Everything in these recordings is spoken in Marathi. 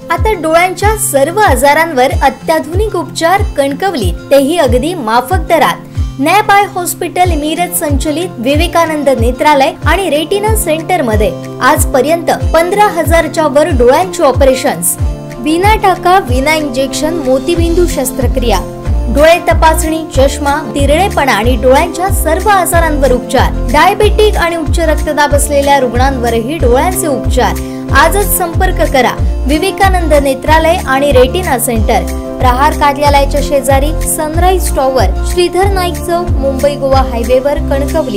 आता डोळ्यांच्या सर्व आजारांवर अत्याधुनिक उपचार कणकवलीत, तेही अगदी माफक दरात। नॅप आय हॉस्पिटल मिरज संचलित विवेकानंद नेत्रालय आणि रेटिना सेंटर मध्ये आजपर्यंत 15,000च्या वर डोळ्यांची ऑपरेशन्स, विना टाका विना इंजेक्शन मोतीबिंदू शस्त्रक्रिया, डोळे तपासणी, चष्मा, तिरळेपणा आणि डोळ्यांच्या सर्व आजारांवर उपचार, डायबेटिक आणि उच्च रक्तदाब असलेल्या रुग्णांवरही डोळ्यांचे उपचार। आजच संपर्क करा विवेकानंद नेत्रालय आणि रेटिना सेंटर, प्रहार कार्यालयाच्या शेजारी, सनराइज टॉवर, श्रीधर नाईक चौक, मुंबई गोवा हायवेवर, कणकवली।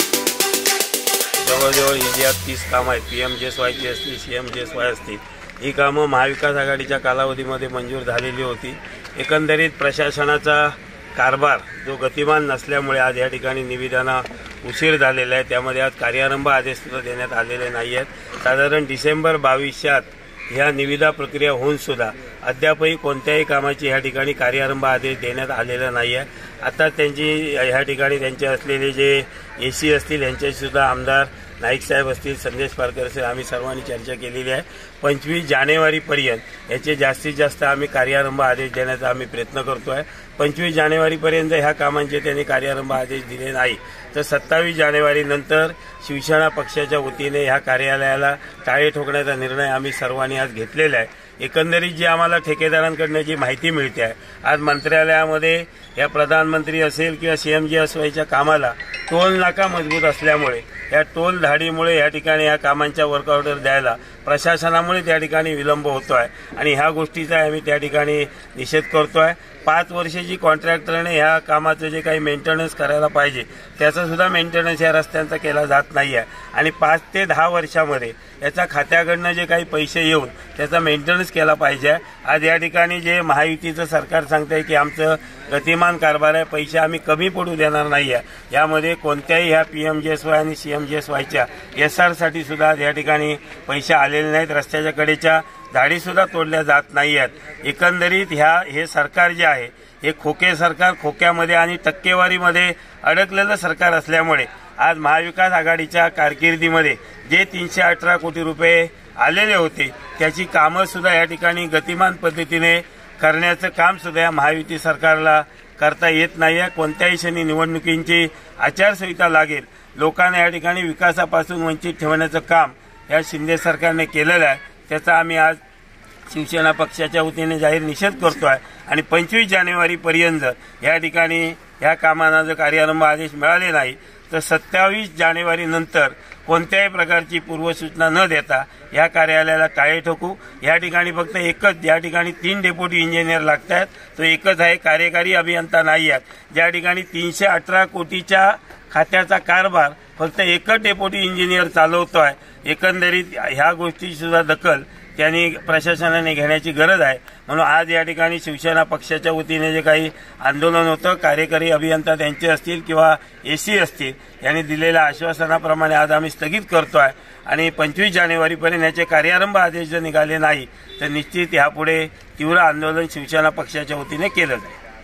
जवळजवळ इंडियात 30 कामं आहेत। PMJSYची असतील, CMJSY असतील, ही कामं महाविकास आघाडीच्या कालावधीमध्ये मंजूर झालेली होती। एकंदरीत प्रशासनाचा कारभार जो गतिमान नसल्यामुळे आज या ठिकाणी निविदांना उशीर झालेला आहे। त्यामध्ये आज कार्यारंभ आदेश सुद्धा देण्यात आलेले नाही आहेत। साधारण डिसेंबर 22 ह्या निविदा प्रक्रिया होऊन सुद्धा अद्यापही कोणत्याही कामाची ह्या ठिकाणी कार्यारंभ आदेश देण्यात आलेला नाही आहे। आता त्यांची ह्या ठिकाणी त्यांचे असलेले जे AC असतील यांच्याशी सुद्धा आमदार नाईक साहेब असतील, संदेश पारकर साहेब, आम्ही सर्वांनी चर्चा केलेली आहे। 25 जानेवारीपर्यंत याचे जास्तीत जास्त आम्ही कार्यारंभ आदेश देण्याचा आम्ही प्रयत्न करतोय। 25 जानेवारीपर्यंत ह्या कामांचे त्यांनी कार्यारंभ आदेश दिले नाही तर 27 जानेवारीनंतर शिवसेना पक्षाच्या वतीने ह्या कार्यालयाला टाळे ठोकण्याचा निर्णय आम्ही सर्वांनी आज घेतलेला आहे। एकंदरीत जी आम्हाला ठेकेदारांकडून जी माहिती मिळते आहे, आज मंत्रालयामध्ये या प्रधानमंत्री असेल किंवा CMJSYच्या कामाला टोल नाका मजबूत असल्यामुळे या टोल धाडीमुळे या ठिकाणी या कामांच्या वर्क ऑर्डर द्यायला प्रशासनामुळे त्या ठिकाणी विलंब होतोय आणि ह्या गोष्टीचा आम्ही त्या ठिकाणी निषेध करतोय। 5 वर्षाची कॉन्ट्रॅक्टरने ह्या कामाचं जे काही मेंटेनन्स करायला पाहिजे त्याचा सुद्धा मेंटेनन्स या रस्त्यांचा केला जात नाही आहे आणि 5 ते 10 वर्षामध्ये याचा खात्याकडनं जे काही पैसे येऊन त्याचा मेंटेनन्स केला पाहिजे। आज या ठिकाणी जे महायुतीचं सरकार सांगतंय की आमचं गतिमान कारभार आहे, पैसे आम्ही कमी पडू देणार नाही आहे, यामध्ये कोणत्याही ह्या PMJSY आणि CMJSYच्या SR साठी सुद्धा या ठिकाणी पैसे आलेले नाहीत। रस्त्याच्या कडेच्या झाडी सुद्धा तोडल्या जात नाही आहेत। एकंदरीत हे सरकार जे आहे हे खोके सरकार, खोक्यामध्ये आणि टक्केवारीमध्ये अडकलेलं सरकार असल्यामुळे आज महाविकास आघाडीच्या कारकिर्दीमध्ये जे 318 कोटी रुपये आलेले होते त्याची कामं सुद्धा या ठिकाणी गतिमान पद्धतीने करण्याचं काम सुद्धा या महायुती सरकारला करता येत नाही आहे। कोणत्याही क्षणी निवडणुकींची आचारसंहिता लागेल, लोकांना या ठिकाणी विकासापासून वंचित ठेवण्याचं काम या शिंदे सरकारने केलेलं आहे। त्याचा आम्ही आज शिवसेना पक्षाच्या वतीने जाहीर निषेध करतोय आणि 25 जानेवारीपर्यंत या ठिकाणी ह्या कामांना जर कार्यारंभ आदेश मिळाले नाही तर 27 जानेवारीनंतर कोणत्याही प्रकारची पूर्वसूचना न देता या कार्यालयाला टाळे ठोकू। या ठिकाणी फक्त एकच, या ठिकाणी 3 डेप्युटी इंजिनियर लागत आहेत, तो एकच आहे, कार्यकारी अभियंता नाही आहेत। ज्या ठिकाणी 318 कोटीच्या खात्याचा कारभार फक्त एकच डेप्युटी इंजिनियर चालवतोय। एकंदरीत ह्या गोष्टीची सुद्धा दखल त्यांनी प्रशासनाने घेण्याची गरज आहे। म्हणून आज या ठिकाणी शिवसेना पक्षाच्या वतीने जे काही आंदोलन होतं, कार्यकारी अभियंता त्यांचे असतील किंवा AC असतील, यांनी दिलेल्या आश्वासनाप्रमाणे आज आम्ही स्थगित करतोय आणि 25 जानेवारीपर्यंत याचे कार्यारंभ आदेश जर निघाले नाही तर निश्चित यापुढे तीव्र आंदोलन शिवसेना पक्षाच्या वतीने केलं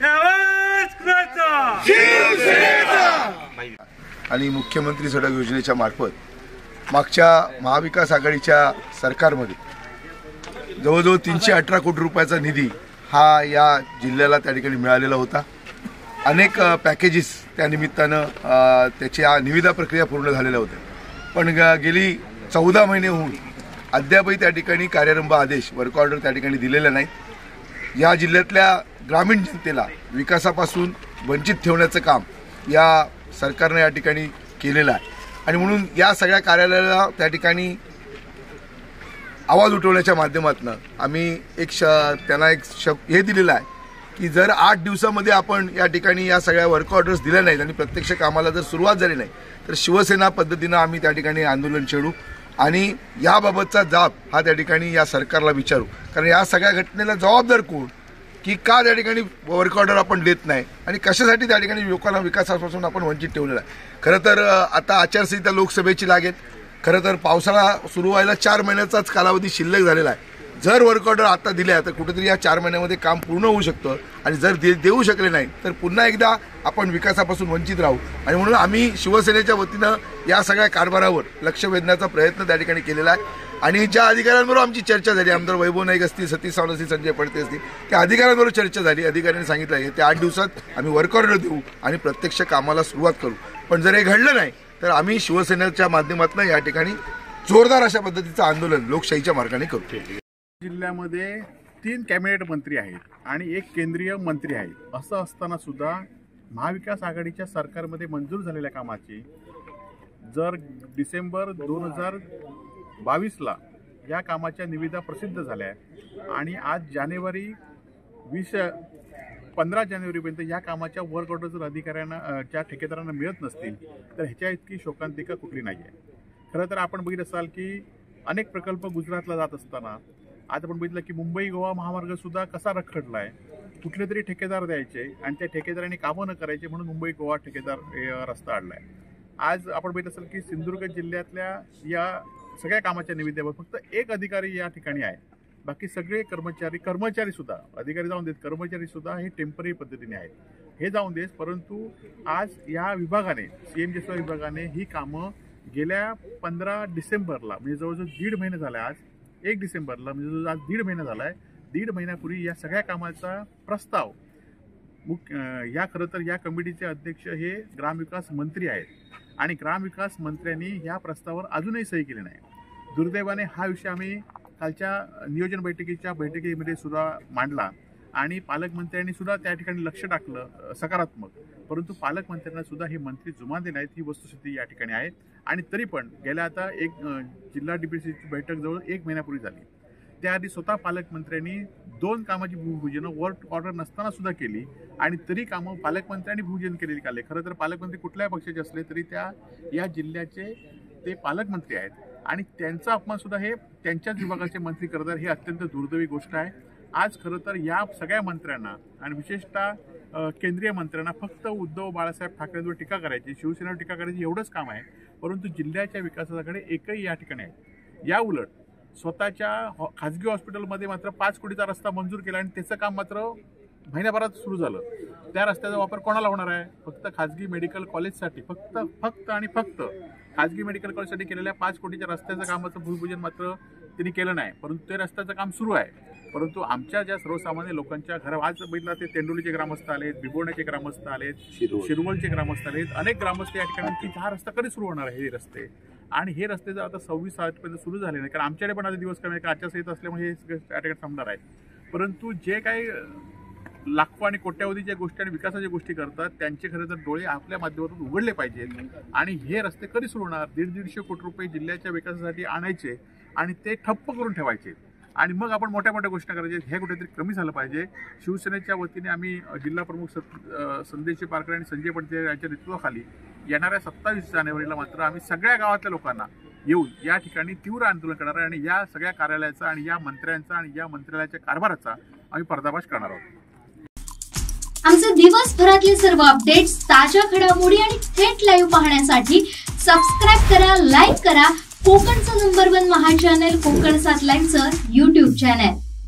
जाईल। आणि मुख्यमंत्री सडक योजनेच्या मार्फत मागच्या महाविकास आघाडीच्या सरकारमध्ये जवळजवळ 318 कोटी रुपयाचा निधी हा या जिल्ह्याला त्या ठिकाणी मिळालेला होता। अनेक पॅकेजेस त्या निमित्तानं त्याच्या निविदा प्रक्रिया पूर्ण झालेल्या होत्या, पण गेली 14 महिने होऊन अद्यापही त्या ठिकाणी कार्यारंभ आदेश, वर्क ऑर्डर त्या ठिकाणी दिलेले नाहीत। या जिल्ह्यातल्या ग्रामीण जनतेला विकासापासून वंचित ठेवण्याचं काम या सरकारने या ठिकाणी केलेलं आहे आणि म्हणून या सगळ्या कार्यालयाला त्या ठिकाणी आवाज उठवण्याच्या माध्यमातून आम्ही त्यांना हे दिलेलं आहे की जर 8 दिवसामध्ये आपण या ठिकाणी या सगळ्या वर्क ऑर्डर्स दिल्या नाहीत आणि प्रत्यक्ष कामाला जर सुरुवात झाली नाही तर शिवसेना पद्धतीनं आम्ही त्या ठिकाणी आंदोलन छेडू आणि याबाबतचा जाब हा त्या ठिकाणी या सरकारला विचारू। कारण या सगळ्या घटनेला जबाबदार कोण, की का त्या ठिकाणी वर्क ऑर्डर आपण देत नाही आणि कशासाठी त्या ठिकाणी लोकांना विकासापासून आपण वंचित ठेवलेलं आहे। खरं तर आता आचारसंहिता लोकसभेची लागेल, खरं तर पावसाळा सुरू व्हायला 4 महिन्याचाच कालावधी शिल्लक झालेला आहे। जर वर्क ऑर्डर आता दिल्या तर कुठेतरी या 4 महिन्यामध्ये काम पूर्ण होऊ शकतं आणि जर देऊ शकले नाही तर पुन्हा एकदा आपण विकासापासून वंचित राहू आणि म्हणून आम्ही शिवसेनेच्या वतीनं या सगळ्या कारभारावर लक्ष वेधण्याचा प्रयत्न त्या ठिकाणी केलेला आहे। आणि ज्या अधिकाऱ्यांबरोबर आमची चर्चा झाली, आमदार वैभव नाईक असतील, सतीश सावंत असतील, संजय पडते असतील, त्या अधिकाऱ्यांबरोबर चर्चा झाली. अधिकाऱ्यांनी सांगितलं आहे त्या 8 दिवसात आम्ही वर्क ऑर्डर देऊ आणि प्रत्यक्ष कामाला सुरुवात करू. पण जर हे घडलं नाही तर आम्ही शिवसेनेच्या माध्यमातून या ठिकाणी जोरदार अशा पद्धतीचं आंदोलन लोकशाहीच्या मार्गाने करू. जिल्ह्यामध्ये 3 कॅबिनेट मंत्री आहेत आणि 1 केंद्रीय मंत्री आहे. असं असताना सुद्धा महाविकास आघाडीच्या सरकारमध्ये मंजूर झालेल्या कामाची जर डिसेंबर 2022ला या कामाच्या निविदा प्रसिद्ध झाल्या आणि आज 15 जानेवारीपर्यंत या कामाच्या वर्क ऑर्डर जर अधिकाऱ्यांना त्या ठेकेदारांना मिळत नसतील तर ह्याच्या इतकी शोकांतिका कुठली नाही आहे. खरं तर आपण बघितलं असाल की अनेक प्रकल्प गुजरातला जात असताना आज आपण बघितलं की मुंबई गोवा महामार्ग सुद्धा कसा रखडला आहे. कुठले तरी ठेकेदार द्यायचे आणि त्या ठेकेदारांनी कामं न करायचे म्हणून मुंबई गोवा ठेकेदार रस्ता आणलाय. आज आपण बघितलं असेल की सिंधुदुर्ग जिल्ह्यातल्या या सगळ्या कामाच्या निविदेवर फक्त 1 अधिकारी या ठिकाणी आहे. बाकी सगळे कर्मचारी सुद्धा, अधिकारी जाऊन देत, कर्मचारी सुद्धा हे टेम्पररी पद्धतीने आहेत. हे जाऊन देत, परंतु आज या विभागाने CMJSY विभागाने ही कामं गेल्या 15 डिसेंबरला म्हणजे जवळजवळ 1.5 महिने झाला. आज 1 डिसेंबरला म्हणजे आज 1.5 महिना झाला आहे. 1.5 महिन्यापूर्वी या सगळ्या कामाचा प्रस्ताव या खरं तर या कमिटीचे अध्यक्ष हे ग्रामविकास मंत्री आहेत आणि ग्रामविकास मंत्र्यांनी या प्रस्तावावर अजूनही सही केली नाही. दुर्दैवाने हा विषय आम्ही कालच्या नियोजन बैठकीमध्ये सुद्धा मांडला आणि पालकमंत्र्यांनी सुद्धा त्या ठिकाणी लक्ष टाकलं सकारात्मक, परंतु पालकमंत्र्यांना सुद्धा हे मंत्री जुमानले नाहीत. ही वस्तुस्थिती या ठिकाणी आहे. आणि तरी पण गेल्या आता जिल्हा DPCची बैठक जवळ 1 महिन्यापूर्वी झाली. त्याआधी स्वतः पालकमंत्र्यांनी 2 कामाची भूमिपूजनं वर्क ऑर्डर नसताना सुद्धा केली आणि तरी कामं पालकमंत्र्यांनी भूमिपूजन केलेली काले. खरं तर पालकमंत्री कुठल्याही पक्षाचे असले तरी या जिल्ह्याचे ते पालकमंत्री आहेत आणि त्यांचा अपमान सुद्धा हे त्यांच्याच विभागाचे मंत्री करतात. हे अत्यंत दुर्दैवी गोष्ट आहे. आज खरं तर या सगळ्या मंत्र्यांना आणि विशेषतः केंद्रीय मंत्र्यांना फक्त उद्धव बाळासाहेब ठाकरेंवर टीका करायची, शिवसेनेवर टीका करायची एवढंच काम आहे, परंतु जिल्ह्याच्या विकासाकडे एकही या ठिकाणी आहे. या उलट स्वतःच्या खाजगी हॉस्पिटलमध्ये मात्र 5 कोटीचा रस्ता मंजूर केला आणि त्याचं काम मात्र महिन्याभरात सुरू झालं. त्या रस्त्याचा वापर कोणाला होणार आहे? फक्त खाजगी मेडिकल कॉलेजसाठी, फक्त आणि फक्त खाजगी मेडिकल कॉलेजसाठी केलेल्या 5 कोटीच्या रस्त्याचं कामाचं भूमिपूजन मात्र त्यांनी केलं नाही, परंतु ते रस्त्याचं काम सुरू आहे. परंतु आमच्या ज्या सर्वसामान्य लोकांच्या घरा आज बघितलं ते तेंडोलीचे ग्रामस्थ आलेत, बिबोण्याचे ग्रामस्थ आलेत, शिरवळचे ग्रामस्थ आलेत, अनेक ग्रामस्थ या ठिकाणी की हा रस्ता कधी सुरू होणार आहे? हे रस्ते आणि हे रस्ते जर आता 26 आठपर्यंत सुरू झाले नाही, कारण आमच्याकडे पण आता दिवस कमी आचारसंहिता असल्यामुळे हे त्या ठिकाणी थांबणार आहे. परंतु जे काही लाखो आणि कोट्यावधीच्या गोष्टी आणि विकासाच्या गोष्टी करतात त्यांचे खरं तर डोळे आपल्या माध्यमातून उघडले पाहिजेत. आणि हे रस्ते कधी सुरू होणार? 150 कोटी रुपये जिल्ह्याच्या विकासासाठी आणायचे आणि ते ठप्प करून ठेवायचे आणि मग आपण मोठ्या मोठ्या गोष्टी करायच्या. हे कुठेतरी कमी झालं पाहिजे. शिवसेनेच्या वतीने आम्ही जिल्हा प्रमुख संदेश पारकर आणि संजय पडते यांच्या नेतृत्वाखाली येणाऱ्या 27 जानेवारीला मात्र आम्ही सगळ्या गावातल्या लोकांना येऊन या ठिकाणी तीव्र आंदोलन करणार आहे आणि या सगळ्या कार्यालयाचा आणि या मंत्र्यांचा आणि या मंत्रालयाच्या कारभाराचा आम्ही पर्दाफाश करणार आहोत. आमचे दिवसभरातले सर्व अपडेट्स, ताज्या घडामोडी आणि थेट लाईव्ह पाहण्यासाठी सबस्क्राईब करा, लाईक करा कोकणचं नंबर 1 महा चॅनल कोकण 7 लाईनचं YouTube चॅनल.